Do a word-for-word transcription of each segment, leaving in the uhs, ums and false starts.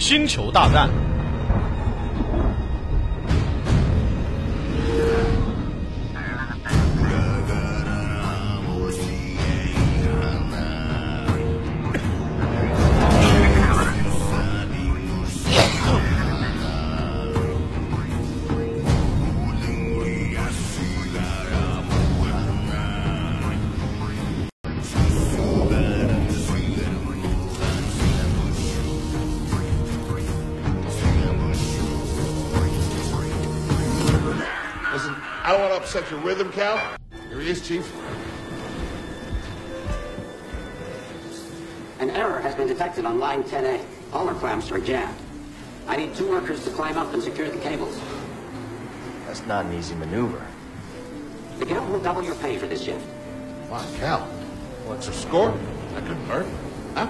星球大战。 I don't want to upset your rhythm, Cal. Here he is, Chief. An error has been detected on line ten A. All our clamps are jammed. I need two workers to climb up and secure the cables. That's not an easy maneuver. The guild will double your pay for this shift. Come on, Cal. What's your score? That couldn't hurt. Huh?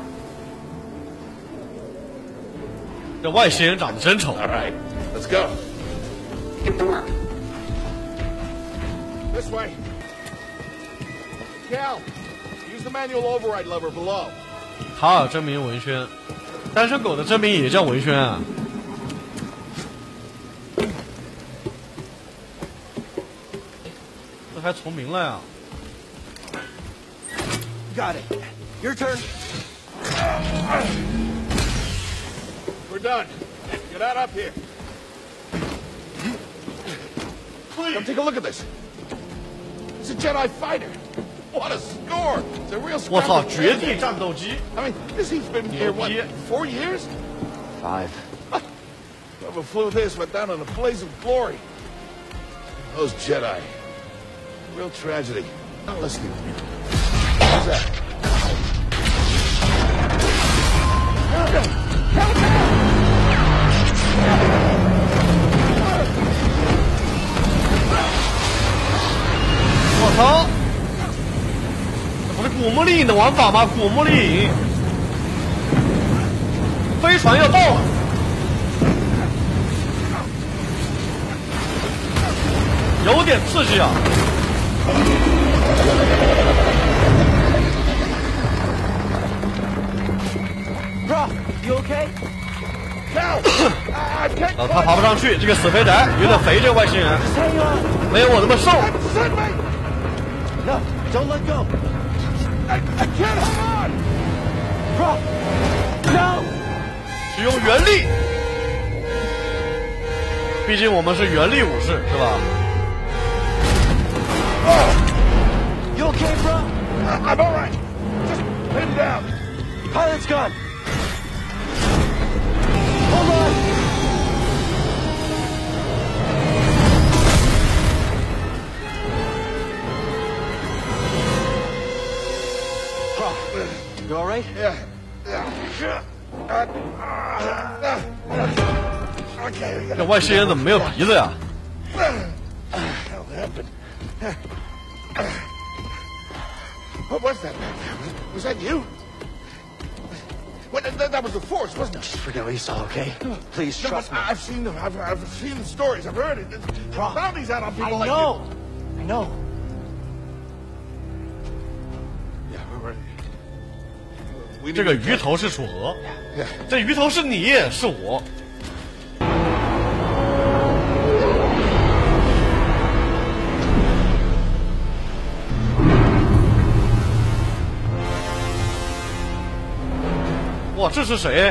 这外星人长得真丑。 All right, let's go. Get to work. This way. Cal, use the manual override lever below. 卡尔真名文轩，单身狗的真名也叫文轩啊。这还重名了呀 Got it. Your turn. We're done. Get out up here. Come take a look at this. It's a Jedi fighter. What a score! It's a real 我操， scrap. 绝地战斗机！ I mean, this thing's been here, what, four years? Five. Whoever flew this went down in a blaze of glory. Those Jedi. Real tragedy. Not listening to me. What's that? 我操！这不是古墓丽影的玩法吗？古墓丽影，飞船要到了，有点刺激啊！ Bro, you okay? Cal! I can't 呃，他爬不上去，这个死肥宅有点肥，这个外星人 Just hang on. 没有我那么瘦。 Send me! No, don't let go. I, I can't hang on! Bro, no. 使用原力，毕竟我们是原力武士，是吧？ You okay, bro? I'm all right. Just pin down. Pilot's gun. Hold on. Bro, you all right? Yeah. Yeah. Uh, uh, uh, okay. 这外星人怎么没有鼻子呀？ Hell happened. What was that back there? Was, was that you? Well, that, that was the Force, wasn't it? Just forget what you saw, okay? Please No, trust but me. I've seen them. I've, I've seen the stories. I've heard it. There's Bro, bounties out on I people like know. I know. you. Yeah, we're ready. We 这个鱼头是楚河， Yeah. 这鱼头是你是我。哇，这是谁？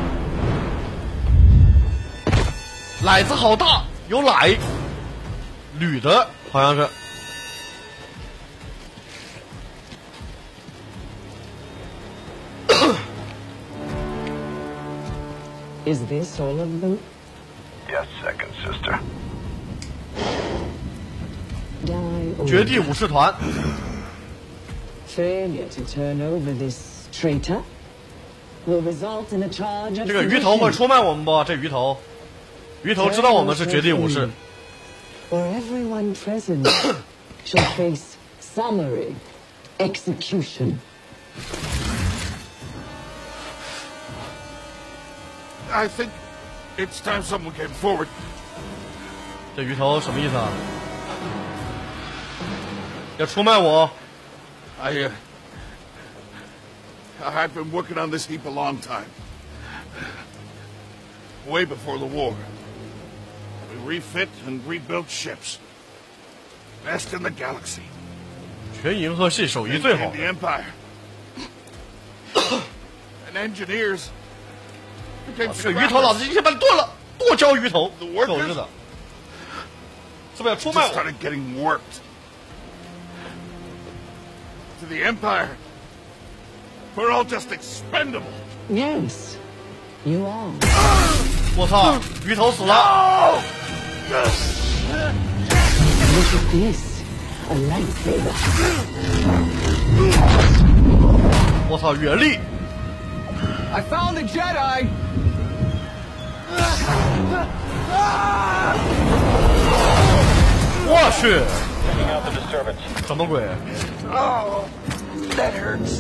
奶子好大，有奶，女的，好像是。 Is this all of them? Yes, second sister. Die or 绝地武士团， failure to turn over this traitor will result in a charge of 这个鱼头会 sedition, 出卖我们不？这鱼头，鱼头知道我们是绝地武士。 where everyone present shall face summary execution. I think it's time someone came forward. 这鱼头什么意思啊？要出卖我？ I, uh, I've been working on this heap a long time. way before the war. We refit and rebuilt ships. Best in the galaxy. 全银河系手艺最好 The Empire. And engineers became 这个鱼头，老子今天把你剁了，剁椒鱼头， The 有 workers 日子，是不是要出卖 just 我？ started getting worked. To the Empire, we're all just expendable. Yes, you are. 我操，鱼头死了！ Look at this. A lightsaber. 我操，原力！ I found the Jedi! 我去， Checking out the disturbance. 什么鬼？ Oh, that hurts.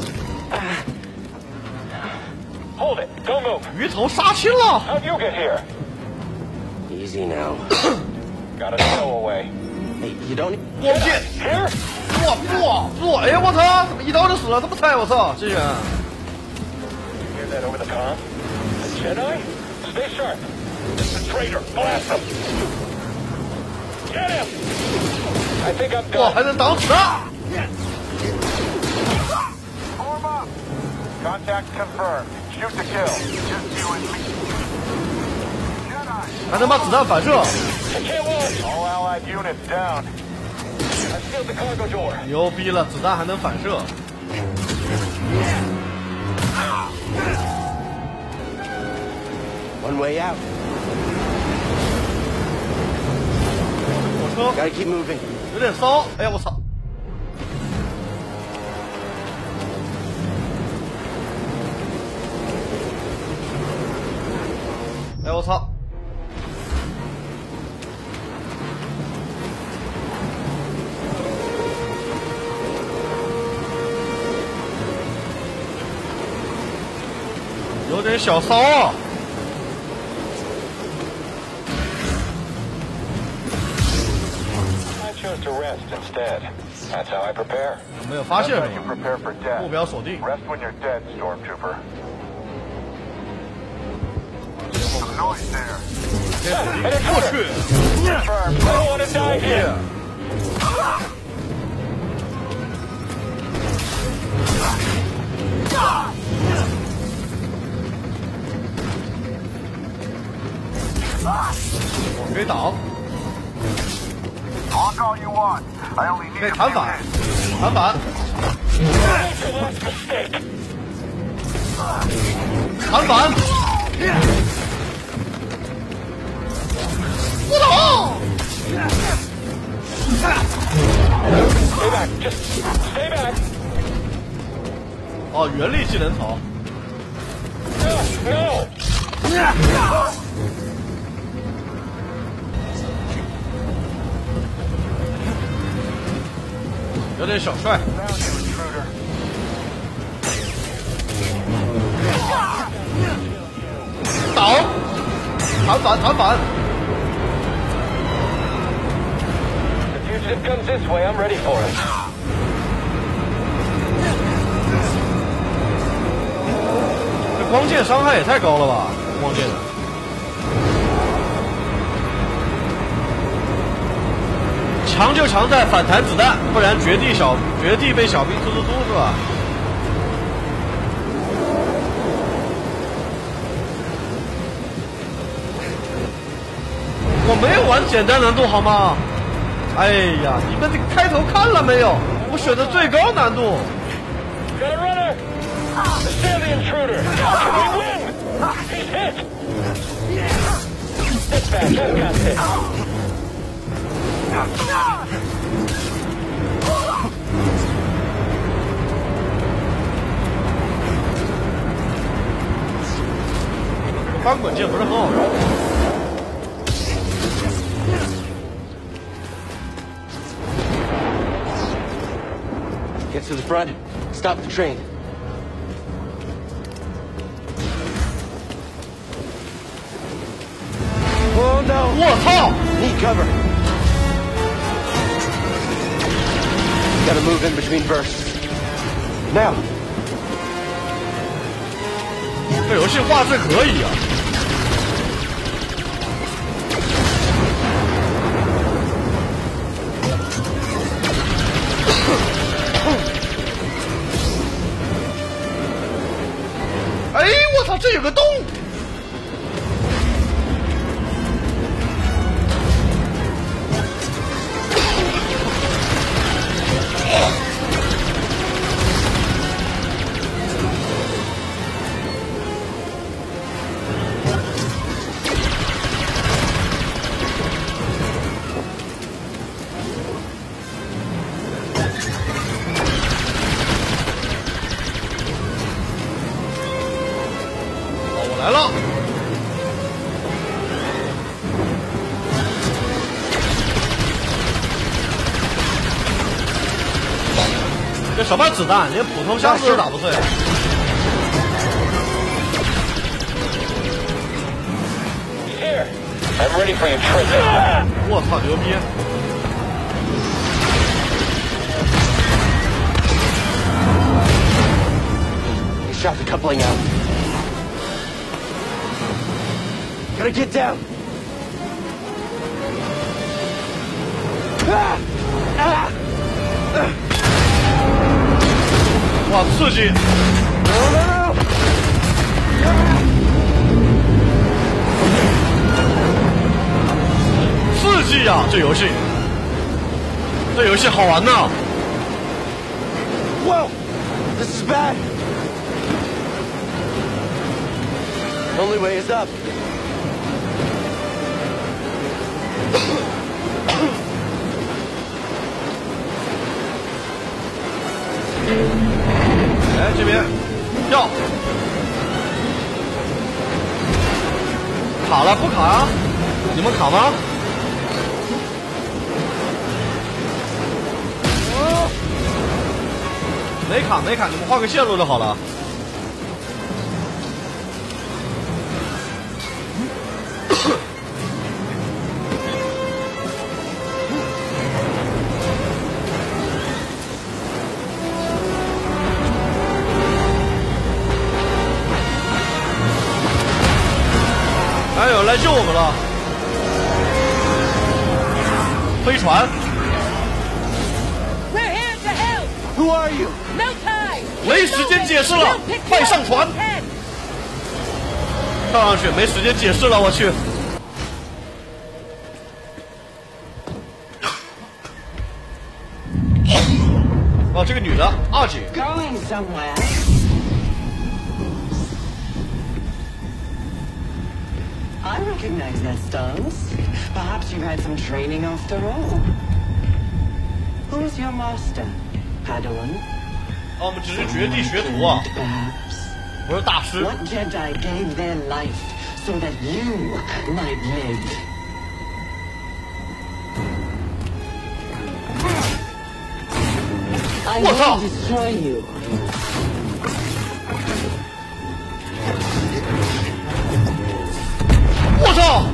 Hold it. Don't move. 鱼头杀青了！ How'd you get here? Easy now. Got a stowaway. Hey, you don't... 光剑， Here? 哇哇哇！哎呀，我操，怎么一刀就死了？这么菜，我操，这人！ Hear that over the comm? A Jedi? Stay sharp. It's a traitor. Blast him. Get him. I think I'm 哇， done. 还能挡子弹！ Form up. Contact confirmed. Shoot to kill. Just you and me. Jedi. 还能把子弹反射， I can't watch. All allied units down. I sealed the cargo door. 牛逼了！子弹还能反射。 One way out. 火车 Gotta keep moving. 有点骚，哎呀，我操！哎，我操！ 有点小骚啊！ I chose to rest instead. That's how I prepare. 没有发现 That's 是 how you 吧？ prepare for death. 目标锁定。 Rest when you're dead, Stormtrooper. Some noise there. 过去。 Confirmed. I don't want to die here. 我可以挡， Talk all you want. I only 可以 need 弹反，弹反，弹反，不倒。 Stay back. Just stay back. 哦，原力技能槽， No. 有点小帅。 Found you, intruder. 倒，弹反，弹反。 The fugitive comes this way. I'm ready for it. 这光剑伤害也太高了吧！光剑的。强就强在反弹子弹，不然绝地小绝地被小兵突突突是吧？我没有玩简单难度好吗？哎呀，你们这开头看了没有？我选的最高难度。 Got a runner. Stand the intruder. Can we win? He's hit. Dispatch, I've got this. 翻滚键不是很好用。 Get to the front. Stop the train. Oh no! 我操！ Need cover. Gotta move in between bursts. Now. 这游戏画质可以啊！ 有个洞。来了，这什么子弹，连普通箱子都打不碎。 Here, I'm ready for you, Trigger. 我操，牛逼！ You shot the coupling out. Gotta get down. Ah! Ah! 哇，刺激！ No, no, no! 刺激呀，这游戏，这游戏好玩呐！ Whoa! This is bad. Only way is up. 来这边，跳，卡了不卡啊？你们卡吗？没卡没卡，你们画个线路就好了。哎呦，来救我们了！飞船。 We're here to help. Who are you? No time. 没时间解释了，快上船！上上去，没时间解释了，我去。哦，这个女的，二姐。 Going somewhere. I recognize that stance. Perhaps you've had some training after all. Who's your master, Padawan? 哦，我们只是绝地学徒啊， Perhaps. 不是大师。 What Jedi gave their life so that you might live? I What's up? will destroy you. 我操！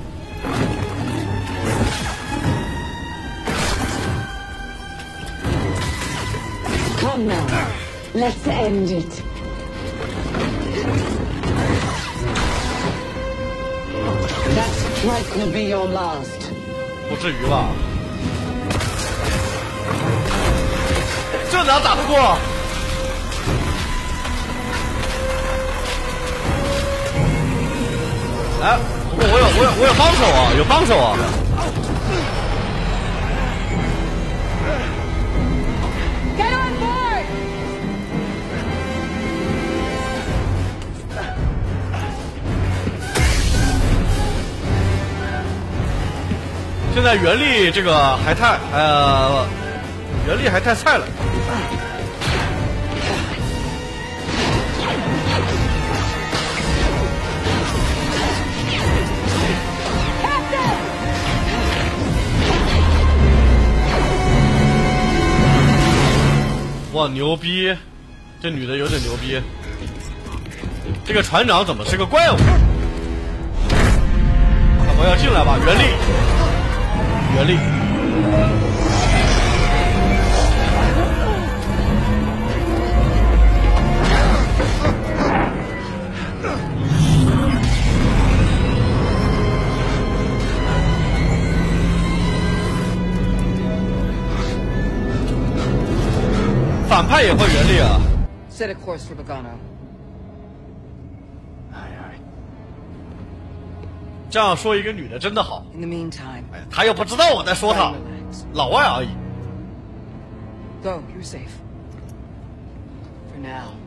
Come now. Let's end it. That strike will be your last. 不至于吧？这哪打得过？哎，不过我有我有我有帮手啊，有帮手啊！ Get on board. 现在原力这个还太呃，原力还太菜了。哇，牛逼！这女的有点牛逼。这个船长怎么是个怪物？我们要进来吧，原力，原力。反派也会原力啊！ Set a course for Bogano. 这样说一个女的真的好。 In the meantime, 哎，她又不知道我在说她， relax. 老外而已。 Go, you're safe. For now.